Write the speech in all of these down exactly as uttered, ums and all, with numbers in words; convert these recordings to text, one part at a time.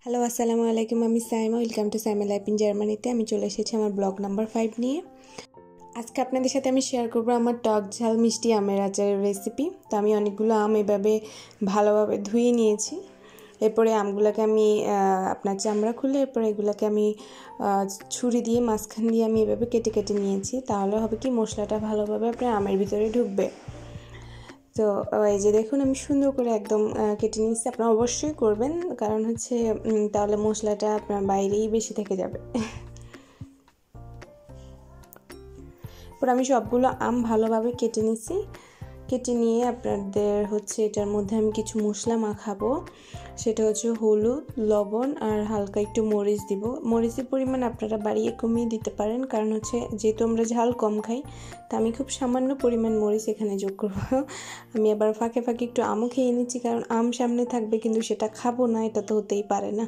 Hello আসসালামু আলাইকুম, আমি Saima. Welcome to Saima life in জার্মানিতে। আমি চলে এসেছি আমার ব্লগ নাম্বার ফাইভ নিয়ে। আজকে আপনাদের সাথে আমি শেয়ার করবো আমার টক ঝাল মিষ্টি আমের আচারের রেসিপি। তো আমি অনেকগুলো আম এভাবে ভালোভাবে ধুয়ে নিয়েছি। এরপরে আমগুলোকে আমি আপনার চামড়া খুলে এরপরে এগুলোকে আমি ছুরি দিয়ে মাঝখান দিয়ে আমি এভাবে কেটে কেটে নিয়েছি। তাহলে হবে কি মশলাটা ভালোভাবে আপনার আমের ভিতরে ঢুকবে। তো এই যে দেখুন আমি সুন্দর করে একদম কেটে নিচ্ছি। আপনারা অবশ্যই করবেন, কারণ হচ্ছে তাহলে মশলাটা আপনার বাইরেই বেশি থেকে যাবে। পরে আমি সবগুলো আম ভালোভাবে কেটে নিচ্ছি। কেটে নিয়ে আপনাদের হচ্ছে এটার মধ্যে আমি কিছু মশলা মাখাবো। সেটা হচ্ছে হলুদ, লবণ আর হালকা একটু মরিচ দিব। মরিচের পরিমাণ আপনারা বাড়িয়ে কমিয়ে দিতে পারেন, কারণ হচ্ছে যেহেতু আমরা ঝাল কম খাই, তা আমি খুব সামান্য পরিমাণ মরিচ এখানে যোগ করব। আমি আবার ফাঁকে ফাঁকে একটু আমও খেয়ে নিচ্ছি, কারণ আম সামনে থাকবে কিন্তু সেটা খাবো না, এটা তো হতেই পারে না।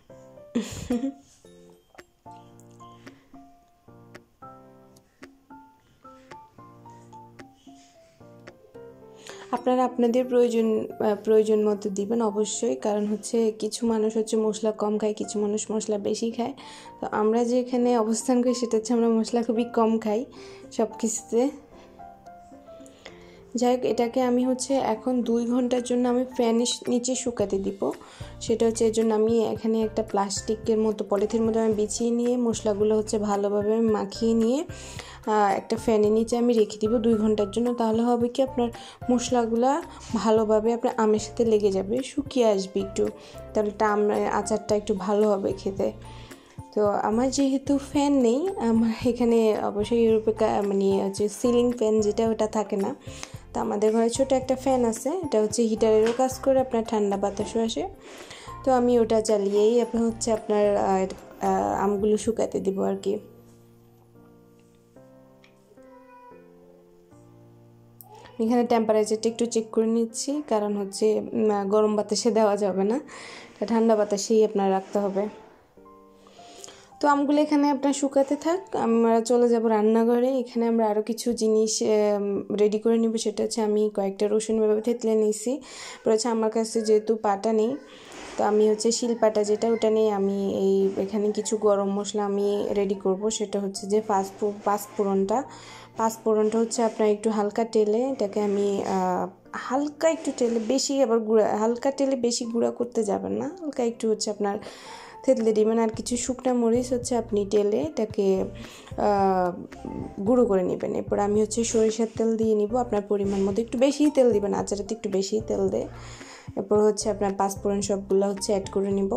আপনারা আপনাদের প্রয়োজন প্রয়োজন মতো দিবেন অবশ্যই, কারণ হচ্ছে কিছু মানুষ হচ্ছে মশলা কম খায়, কিছু মানুষ মশলা বেশি খায়। তো আমরা যে এখানে অবস্থান করি সেটা হচ্ছে আমরা মশলা খুবই কম খাই সব কিছুতে। যাই হোক, এটাকে আমি হচ্ছে এখন দুই ঘন্টার জন্য আমি ফ্যানের নিচে শুকাতে দিব। সেটা হচ্ছে এর জন্য আমি এখানে একটা প্লাস্টিকের মতো পলিথিনের মতো আমি বিছিয়ে নিয়ে মশলাগুলো হচ্ছে ভালোভাবে আমি মাখিয়ে নিয়ে একটা ফ্যানের নিচে আমি রেখে দিব দুই ঘন্টার জন্য। তাহলে হবে কি আপনার মশলাগুলা ভালোভাবে আপনার আমের সাথে লেগে যাবে, শুকিয়ে আসবে একটু, তাহলে আমের আচারটা একটু ভালো হবে খেতে। তো আমার যেহেতু ফ্যান নেই, আমার এখানে অবশ্যই ইউরোপে মানে হচ্ছে সিলিং ফ্যান যেটা ওটা থাকে না। তো আমাদের ঘরে ছোটো একটা ফ্যান আছে, এটা হচ্ছে হিটারেরও কাজ করে, আপনার ঠান্ডা বাতাসও আসে। তো আমি ওটা চালিয়েই আপনার হচ্ছে আপনার আমগুলো শুকাতে দিব আর কি। এখানে টেম্পারেচারটা একটু চেক করে নিচ্ছি, কারণ হচ্ছে গরম বাতাসে দেওয়া যাবে না, ঠান্ডা বাতাসেই আপনার রাখতে হবে। তো আমগুলো এখানে আপনার শুকাতে থাক, আমরা চলে যাব রান্নাঘরে। এখানে আমরা আরও কিছু জিনিস রেডি করে নিব। সেটা হচ্ছে আমি কয়েকটা রসুন ভাবে থেতলে নিয়েছি। হচ্ছে আমার কাছে যেহেতু পাটা নেই, তো আমি হচ্ছে শিলপাটা যেটা ওটা নেই, আমি এই এখানে কিছু গরম মশলা আমি রেডি করব। সেটা হচ্ছে যে পাঁচফো পাঁচফোড়নটা পাঁচফোড়নটা হচ্ছে আপনার একটু হালকা তেলে এটাকে আমি হালকা একটু তেলে, বেশি আবার গুঁড়া, হালকা তেলে বেশি গুঁড়া করতে যাবেন না, হালকা একটু হচ্ছে আপনার থেতলে দিবেন। আর কিছু শুকনো মরিচ হচ্ছে আপনি তেলে এটাকে গুঁড়ো করে নেবেন। এরপর আমি হচ্ছে সরিষার তেল দিয়ে নিব, আপনার পরিমাণ মতো একটু বেশিই তেল দিবেন, আচারাতে একটু বেশিই তেল দেয়। এরপর হচ্ছে আপনার পাঁচফোড়ন সবগুলো হচ্ছে অ্যাড করে নিব।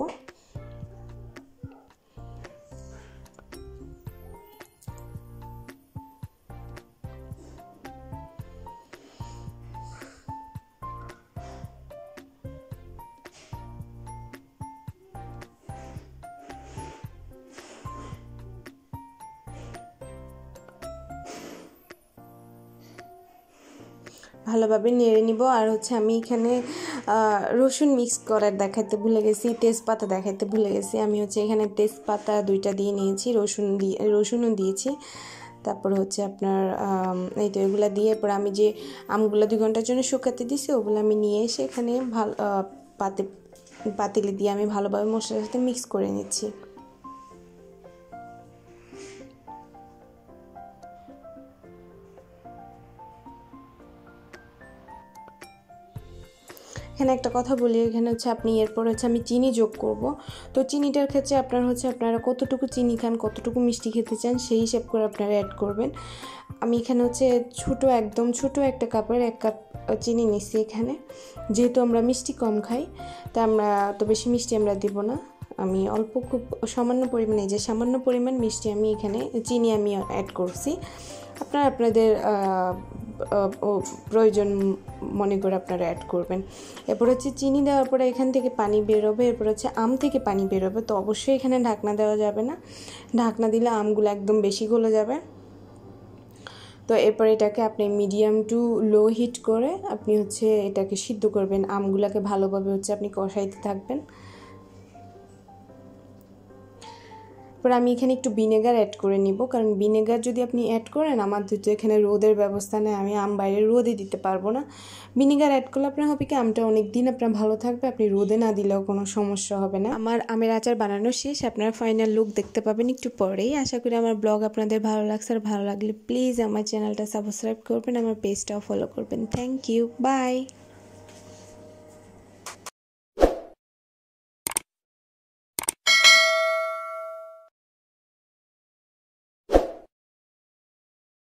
ভালোভাবে নেড়ে নিব। আর হচ্ছে আমি এখানে রসুন মিক্স করার দেখাতে ভুলে গেছি, তেজপাতা দেখাতে ভুলে গেছি। আমি হচ্ছে এখানে তেজপাতা দুইটা দিয়ে নিয়েছি, রসুন দিয়ে রসুনও দিয়েছি। তারপর হচ্ছে আপনার এই তো এগুলো দিয়ে এরপর আমি যে আমগুলো দুই ঘন্টার জন্য শুকাতে দিয়েছি ওগুলো আমি নিয়ে এসে এখানে ভালো পাতে পাতিলে দিয়ে আমি ভালোভাবে মশলার সাথে মিক্স করে নিচ্ছি। এখানে একটা কথা বলি, এখানে হচ্ছে আপনি এরপর হচ্ছে আমি চিনি যোগ করব। তো চিনিটার ক্ষেত্রে আপনার হচ্ছে আপনারা কতটুকু চিনি খান, কতটুকু মিষ্টি খেতে চান সেই হিসাব করে আপনারা অ্যাড করবেন। আমি এখানে হচ্ছে ছোটো একদম ছোটো একটা কাপের এক কাপ চিনি নিচ্ছি এখানে। যেহেতু আমরা মিষ্টি কম খাই, তা আমরা তো বেশি মিষ্টি আমরা দিব না, আমি অল্প খুব সামান্য পরিমাণে, যে সামান্য পরিমাণ মিষ্টি আমি এখানে চিনি আমি অ্যাড করছি। আপনারা আপনাদের প্রয়োজন মনে করে আপনারা অ্যাড করবেন। এরপর হচ্ছে চিনি দেওয়ার পরে এখান থেকে পানি বেরোবে, এরপর হচ্ছে আম থেকে পানি বেরোবে। তো অবশ্যই এখানে ঢাকনা দেওয়া যাবে না, ঢাকনা দিলে আমগুলো একদম বেশি গলে যাবে। তো এরপর এটাকে আপনি মিডিয়াম টু লো হিট করে আপনি হচ্ছে এটাকে সিদ্ধ করবেন, আমগুলোকে ভালোভাবে হচ্ছে আপনি কষাইতে থাকবেন। পরে আমি এখানে একটু ভিনেগার অ্যাড করে নিব, কারণ ভিনেগার যদি আপনি অ্যাড করেন, আমার যেহেতু এখানে রোদের ব্যবস্থা নেই, আমি আম বাইরে রোদে দিতে পারবো না। ভিনেগার অ্যাড করলে আপনার হবে কি আমটা অনেক দিন আপনার ভালো থাকবে, আপনি রোদে না দিলেও কোনো সমস্যা হবে না। আমার আমের আচার বানানো শেষ, আপনারা ফাইনাল লুক দেখতে পাবেন একটু পরেই। আশা করি আমার ব্লগ আপনাদের ভালো লাগছে, আর ভালো লাগলে প্লিজ আমার চ্যানেলটা সাবস্ক্রাইব করবেন, আমার পেজটাও ফলো করবেন। Thank you, by.